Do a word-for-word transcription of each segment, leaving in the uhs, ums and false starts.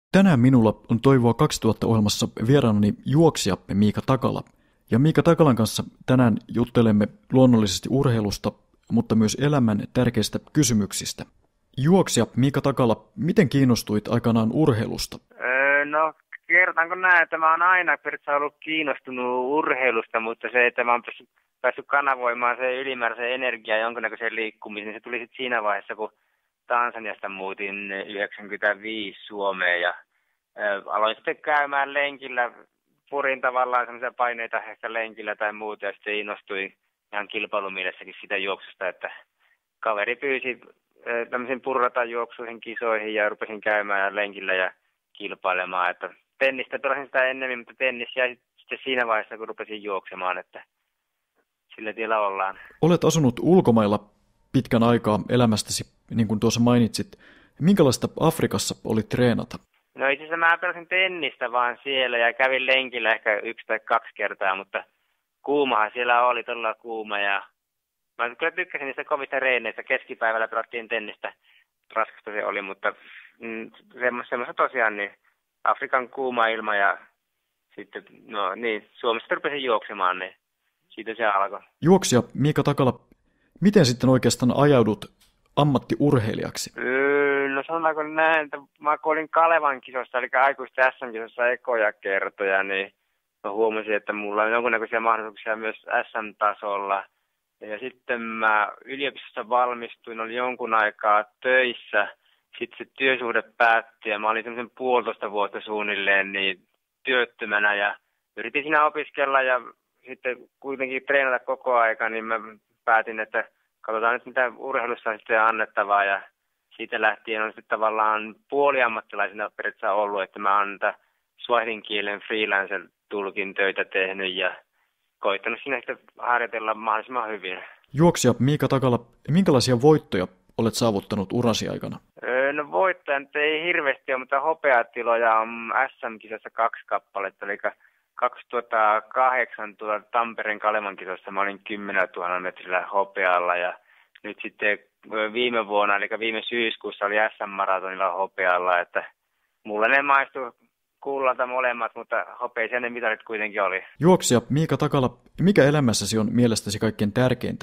Tänään minulla on Toivoa kaksituhatta ohjelmassa vieraanani juoksija Miika Takala. Ja Miika Takalan kanssa tänään juttelemme luonnollisesti urheilusta, mutta myös elämän tärkeistä kysymyksistä. Juoksija Miika Takala, miten kiinnostuit aikanaan urheilusta? Öö, no kertaanko näin, että mä oon aina periaatteessa ollut kiinnostunut urheilusta, mutta se, että mä oon päässyt, päässyt kanavoimaan se ylimääräisen energiaa jonkinnäköiseen liikkumiseen, se tuli sitten siinä vaiheessa, kun Tansaniasta muutin yhdeksänkymmentäviisi Suomeen ja ö, aloin sitten käymään lenkillä, purin tavallaan sellaisia paineita ehkä lenkillä tai muuta ja sitten innostuin ihan kilpailumielessäkin sitä juoksusta, että kaveri pyysi ö, tämmöisiin purratajuoksuihin, kisoihin ja rupesin käymään lenkillä ja kilpailemaan, että tennistä pelasin sitä ennemmin, mutta tennis jäi sitten siinä vaiheessa, kun rupesin juoksemaan, että sillä tiellä ollaan. Olet asunut ulkomailla pitkän aikaa elämästäsi, niin kuin tuossa mainitsit. Minkälaista Afrikassa oli treenata? No itse asiassa mä pelasin tennistä vaan siellä ja kävin lenkillä ehkä yksi tai kaksi kertaa, mutta kuumahan siellä oli, todella kuuma ja mä kyllä tykkäsin niistä kovista reeneistä. Keskipäivällä pelattiin tennistä, raskasta se oli, mutta mm, semmoista tosiaan niin Afrikan kuuma ilma ja sitten no niin, Suomesta rupesin juoksemaan, niin siitä se alkoi. Juoksija Miika Takala, miten sitten oikeastaan ajaudut ammattiurheilijaksi? Öö, no sanotaanko näin, että mä kun olin Kalevan kisossa, eli aikuisten S M-kisossa ekoja kertoja, niin mä huomasin, että mulla on jonkunnäköisiä mahdollisuuksia myös S M-tasolla. Ja sitten mä yliopistossa valmistuin, olin jonkun aikaa töissä, sitten se työsuhde päättyi ja mä olin semmoisen puolitoista vuotta suunnilleen niin työttömänä ja yritin siinä opiskella ja sitten kuitenkin treenata koko aika, niin mä päätin, että katsotaan nyt mitä urheilussa on sitten annettavaa ja siitä lähtien on sitten tavallaan puoliammattilaisena periaatteessa ollut, että mä oon swahilin kielen freelancer-tulkin töitä tehnyt ja koittanut siinä sitten harjoitella mahdollisimman hyvin. Juoksija Miika Takala, minkälaisia voittoja olet saavuttanut urasi aikana? Öö, no voittoja nyt ei hirveästi ole, mutta hopeatiloja on S M-kisassa kaksi kappaletta, eli kaksituhattakahdeksan tuolla Tampereen Kalevan kisossa mä olin kymmenellätuhannella metrillä hopealla ja nyt sitten viime vuonna, eli viime syyskuussa oli S M-maratonilla hopealla, että mulla ne maistui kullalta molemmat, mutta hopeisia ne mitalit kuitenkin oli. Juoksija Miika Takala, mikä elämässäsi on mielestäsi kaikkein tärkeintä?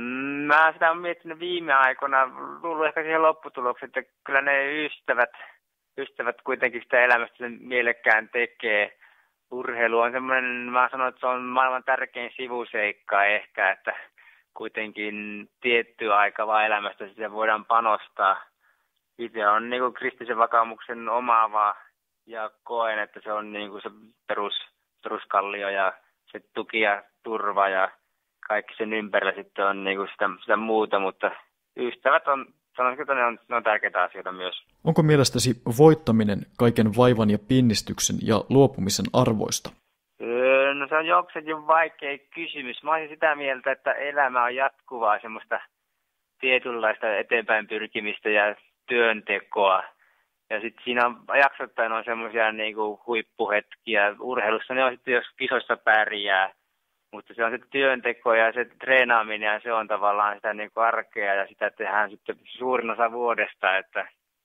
Mä sitä olen miettinyt viime aikoina, tullut ehkä siihen lopputulokseen, että kyllä ne ystävät, ystävät kuitenkin sitä elämästä mielekkään tekee. Urheilu on semmoinen, mä sanon, että se on maailman tärkein sivuseikka ehkä, että kuitenkin tietty aika vaan elämästä sitä voidaan panostaa. Itse on niin kuin kristillisen vakaumuksen omaava ja koen, että se on niin kuin se perus, peruskallio ja se tuki ja turva ja kaikki sen ympärillä sitten on niin kuin sitä, sitä muuta, mutta ystävät on, sanoisinko, että ne on, ne on tärkeitä asioita myös. Onko mielestäsi voittaminen kaiken vaivan ja pinnistyksen ja luopumisen arvoista? Öö, no se on jokseenkin vaikea kysymys. Mä olisin sitä mieltä, että elämä on jatkuvaa semmoista tietynlaista eteenpäin pyrkimistä ja työntekoa. Ja sitten siinä on jaksottain on semmoisia niinku huippuhetkiä. Urheilussa ne on sitten, jos kisoissa pärjää. Mutta se on se työnteko ja se treenaaminen ja se on tavallaan sitä niinku arkea ja sitä tehdään sitten suurin osa vuodesta. Että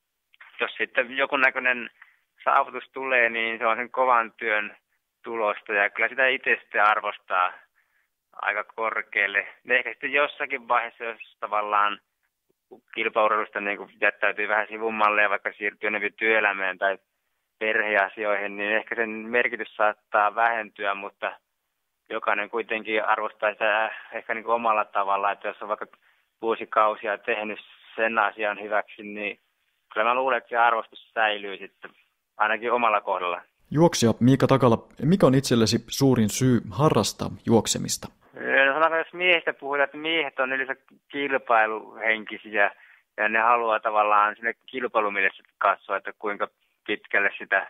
jos sitten joku näköinen saavutus tulee, niin se on sen kovan työn tulosta ja kyllä sitä itse sitten arvostaa aika korkealle. Ehkä sitten jossakin vaiheessa, jos tavallaan kilpaurheilusta niin jättäytyy vähän sivummalle ja vaikka siirtyy enemmän työelämään tai perheasioihin, niin ehkä sen merkitys saattaa vähentyä, mutta jokainen kuitenkin arvostaa sitä ehkä niin kuin omalla tavalla, että jos on vaikka vuosikausia tehnyt sen asian hyväksi, niin kyllä mä luulen, että se arvostus säilyy sitten ainakin omalla kohdalla. Juoksija Miika Takala, mikä on itsellesi suurin syy harrastaa juoksemista? No sanotaan, jos miehistä puhutaan, että miehet on yleensä kilpailuhenkisiä ja ne haluaa tavallaan sinne kilpailumielessä katsoa, että kuinka pitkälle sitä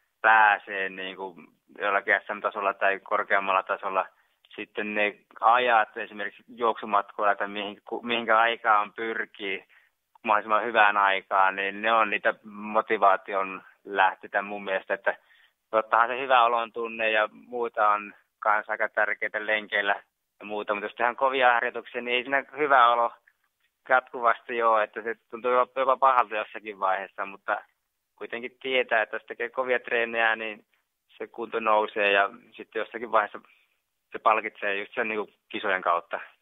pääsee niin kuin jollakin S M-tasolla tai korkeammalla tasolla. Sitten ne ajat esimerkiksi juoksumatkoilla tai mihin, mihinkä aikaan pyrkii mahdollisimman hyvään aikaan, niin ne on niitä motivaation lähteitä mun mielestä, että tottahan se hyvä olon tunne ja muuta on kanssa aika tärkeitä lenkeillä ja muuta, mutta jos tehdään kovia harjoituksia, niin ei siinä hyvä olo jatkuvasti ole, että se tuntuu jopa pahalta jossakin vaiheessa, mutta kuitenkin tietää, että jos tekee kovia treenejä, niin se kunto nousee ja sitten jossakin vaiheessa se palkitsee just sen niin kuin kisojen kautta.